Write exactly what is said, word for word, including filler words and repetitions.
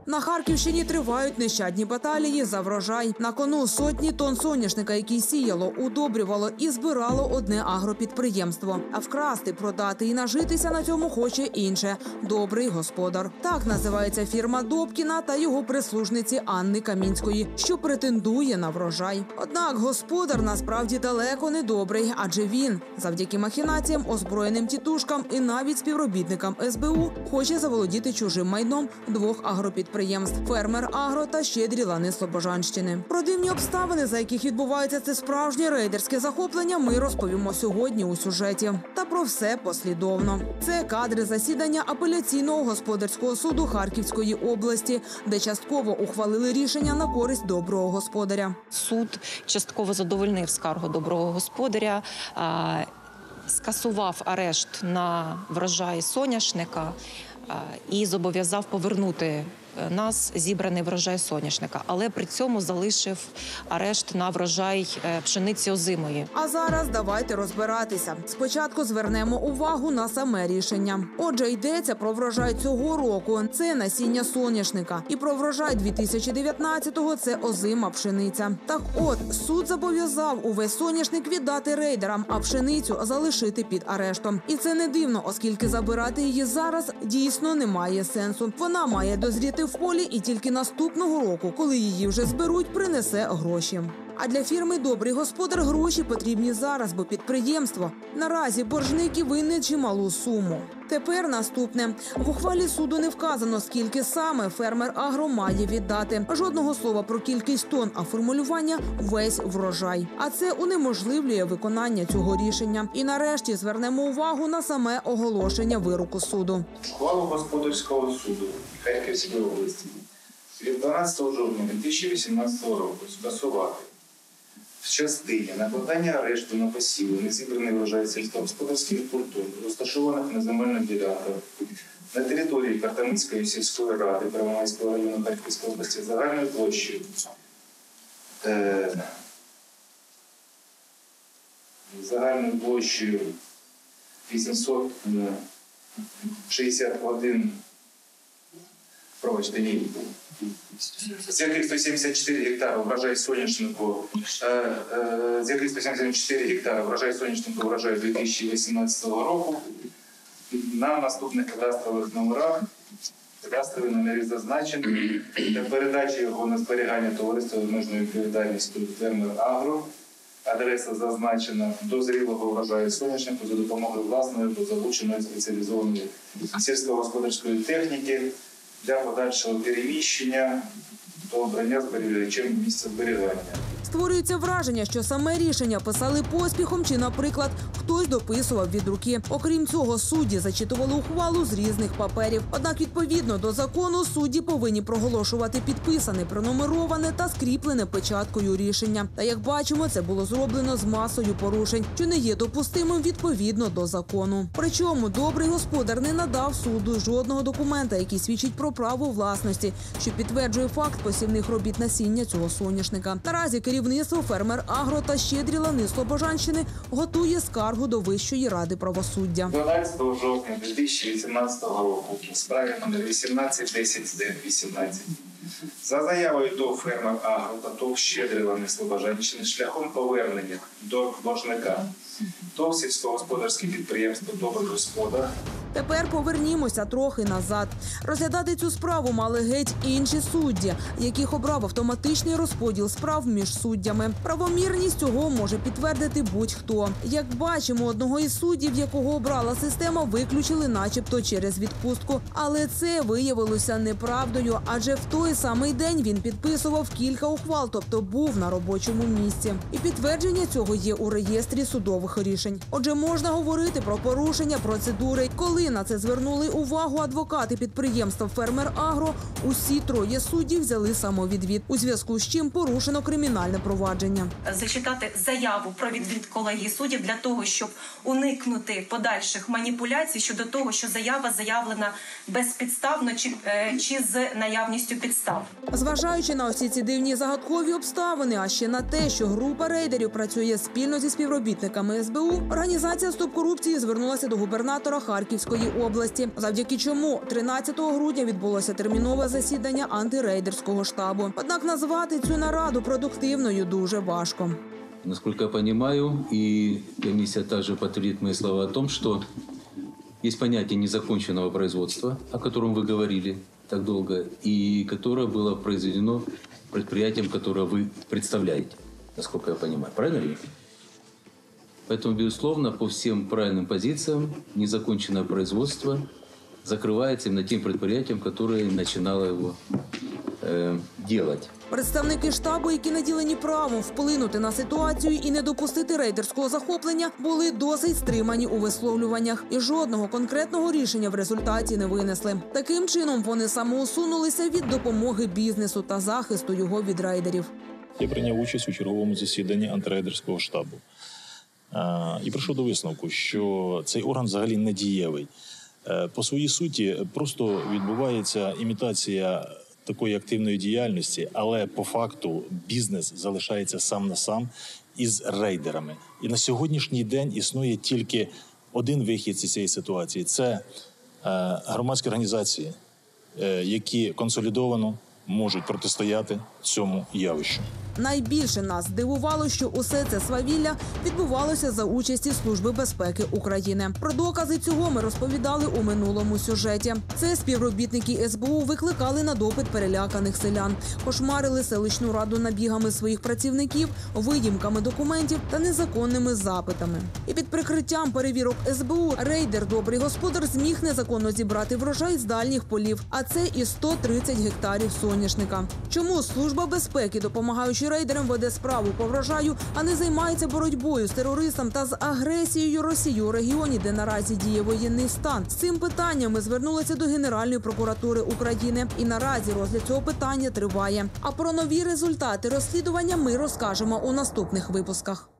На Харківщині тривають нещадні баталії за врожай. На кону сотні тонн соняшника, які сіяло, удобрювало і збирало одне агропідприємство. А вкрасти, продати і нажитися на цьому хоче інше – добрий господар. Так називається фірма Добкіна та його прислужниці Анни Камінської, що претендує на врожай. Однак господар насправді далеко не добрий, адже він, завдяки махінаціям, озброєним тітушкам і навіть співробітникам ес бе у, хоче заволодіти чужим майном двох агропідприємств – «Фермер Агро» та «Щедрі лани» Слобожанщини. Про дивні обставини, за яких відбувається це справжнє рейдерське захоплення, ми розповімо сьогодні у сюжеті. Та про все послідовно. Це кадри засідання апеляційного господарського суду Харківської області, де частково ухвалили рішення на користь доброго господаря. Суд частково задовольнив скаргу доброго господаря, скасував арешт на врожай соняшника і зобов'язав повернути нас зібраний врожай соняшника, але при цьому залишив арешт на врожай пшениці озимої. А зараз давайте розбиратися. Спочатку звернемо увагу на саме рішення. Отже, йдеться про врожай цього року – це насіння соняшника. І про врожай дві тисячі дев'ятнадцятого – це озима пшениця. Так от, суд зобов'язав увесь соняшник віддати рейдерам, а пшеницю залишити під арештом. І це не дивно, оскільки забирати її зараз дійсно немає сенсу. Вона має дозріти в полі і тільки наступного року, коли її вже зберуть, принесе гроші. А для фірми «Добрий господар» гроші потрібні зараз, бо підприємство наразі боржники винне чималу суму. Тепер наступне. В ухвалі суду не вказано, скільки саме «Фермер Агро» має віддати. Жодного слова про кількість тонн, а формулювання – весь врожай. А це унеможливлює виконання цього рішення. І нарешті звернемо увагу на саме оголошення вироку суду. Ухвалу господарського суду Харківської області від дванадцятого жовтня дві тисячі вісімнадцятого року скасувати в частині накладання арешту на посіви незібраний врожай сільськогосподарських культур, розташованих на земельних ділянках на території Картамицької сільської ради Первомайського району Харківської області загальною площею е, загальною площею вісімсот шістдесят один, пробачте, ні, з яких сто сімдесят чотири гектари врожай соняшнику, з яких сто сімдесят чотири гектари врожай соняшнику врожаю дві тисячі вісімнадцятого року, на наступних кадастрових номерах, кадастрові номери зазначені, для передачі його на зберігання товариства з обмеженою відповідальністю «Фермер Агро», адреса зазначена, дозрілого врожаю соняшнику за допомогою власної або залученої спеціалізованої сільськогосподарської техніки для подальшого переміщення до обрання зберігачем місця зберігання. Створюється враження, що саме рішення писали поспіхом чи, наприклад, хтось дописував від руки. Окрім цього, судді зачитували ухвалу з різних паперів. Однак, відповідно до закону, судді повинні проголошувати підписане, пронумероване та скріплене печаткою рішення. Та, як бачимо, це було зроблено з масою порушень, що не є допустимим відповідно до закону. Причому добрий господар не надав суду жодного документа, який свідчить про право власності, що підтверджує факт посівних робіт насіння цього соняшника. Наразі керівництво «Фермер Агро» та «Щедрі лани» Слобожанщини готує скаргу до Вищої ради правосуддя. дванадцятого жовтня дві тисячі вісімнадцятого року у справі номер вісімнадцять десять вісімнадцять за заявою ТОВ «Фермер Агро» та ТОВ «Щедрі лани» Слобожанщини шляхом повернення до боржника ТОВ «Сільськогосподарське підприємство «Добрий господар». Тепер повернімося трохи назад. Розглядати цю справу мали геть інші судді, яких обрав автоматичний розподіл справ між суддями. Правомірність цього може підтвердити будь-хто. Як бачимо, одного із суддів, якого обрала система, виключили начебто через відпустку. Але це виявилося неправдою, адже в той самий день він підписував кілька ухвал, тобто був на робочому місці. І підтвердження цього є у реєстрі судових рішень. Отже, можна говорити про порушення процедури, коли на це звернули увагу адвокати підприємства «Фермер Агро», усі троє суддів взяли самовідвід, у зв'язку з чим порушено кримінальне провадження. Зачитати заяву про відвід колегії суддів для того, щоб уникнути подальших маніпуляцій щодо того, що заява заявлена безпідставно чи, чи з наявністю підстав. Зважаючи на усі ці дивні загадкові обставини, а ще на те, що група рейдерів працює спільно зі співробітниками ес бе у, організація «Стоп корупції» звернулася до губернатора Харківської області, завдяки чому тринадцятого грудня відбулося термінове засідання антирейдерського штабу. Однак назвати цю нараду продуктивною дуже важко. Насколько я понимаю, и комиссия также подтвердит мои слова о том, что есть понятие незаконченного производства, о котором вы говорили так долго, и которое было произведено предприятием, которое вы представляете, насколько я понимаю. Правильно ли? Поэтому, безусловно, по всем правильным позициям незаконченное производство закрывается именно тем предприятием, которое начинало его э, делать. Представники штабу, які наділені правом вплинути на ситуацію і не допустити рейдерського захоплення, були досить стримані у висловлюваннях і жодного конкретного рішення в результаті не винесли. Таким чином вони самоусунулися від допомоги бізнесу та захисту його від рейдерів. Я прийняв участь у черговому засіданні антирейдерського штабу і прийшов до висновку, що цей орган взагалі не дієвий. По своїй суті просто відбувається імітація такої активної діяльності, але по факту бізнес залишається сам на сам із рейдерами. І на сьогоднішній день існує тільки один вихід з цієї ситуації – це е, громадські організації, е, які консолідовано можуть протистояти цьому явищу. Найбільше нас здивувало, що усе це свавілля відбувалося за участі Служби безпеки України. Про докази цього ми розповідали у минулому сюжеті. Це співробітники ес бе у викликали на допит переляканих селян, кошмарили селищну раду набігами своїх працівників, виїмками документів та незаконними запитами. І під прикриттям перевірок ес бе у рейдер «Добрий господар» зміг незаконно зібрати врожай з дальніх полів, а це і сто тридцять гектарів соняшника. Чому Служба безпеки, допомагаючи рейдерам, веде справу по врожаю, а не займається боротьбою з терористом та з агресією Росії у регіоні, де наразі діє воєнний стан? З цим питанням ми звернулися до Генеральної прокуратури України. І наразі розгляд цього питання триває. А про нові результати розслідування ми розкажемо у наступних випусках.